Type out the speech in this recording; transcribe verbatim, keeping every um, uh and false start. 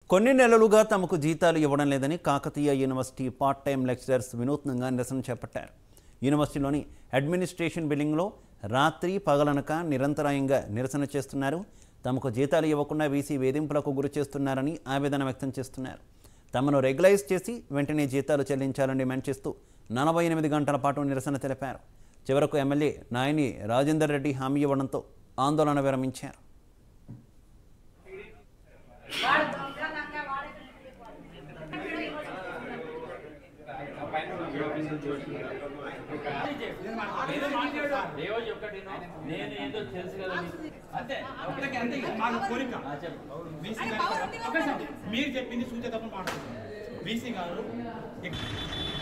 కొన్ని నెలలుగా తమకు జీతాలు ఇవ్వడం లేదని Kakatiya university part time lecturers వినూత్నంగా నిరసన చేపట్టారు. యూనివర్సిటీలోని అడ్మినిస్ట్రేషన్ బిల్డింగ్లో రాత్రి పగలనక నిరంతరాయంగా నిరసన చేస్తున్నారు. తమకు జీతాలు ఇవ్వకుండా వీసీ వేధింపులకు గురి చేస్తున్నారని ఆవేదన వ్యక్తం చేస్తున్నారు. తమను రెగ్యులైజ్ చేసి వెంటనే జీతాలు చెల్లించాలని డిమాండ్ చేస్తూ నలభై ఎనిమిది గంటల పాటు నిరసన తెలిపారు. చివరకు ఎమ్మెల్యే నాయని రాజేందర్ రెడ్డి హామీ ఇవ్వడంతో ఆందోళన విరమించారు. మీరు చెప్పింది సూచన తప్ప మాట్లాడుతున్నారు. బీసీ గారు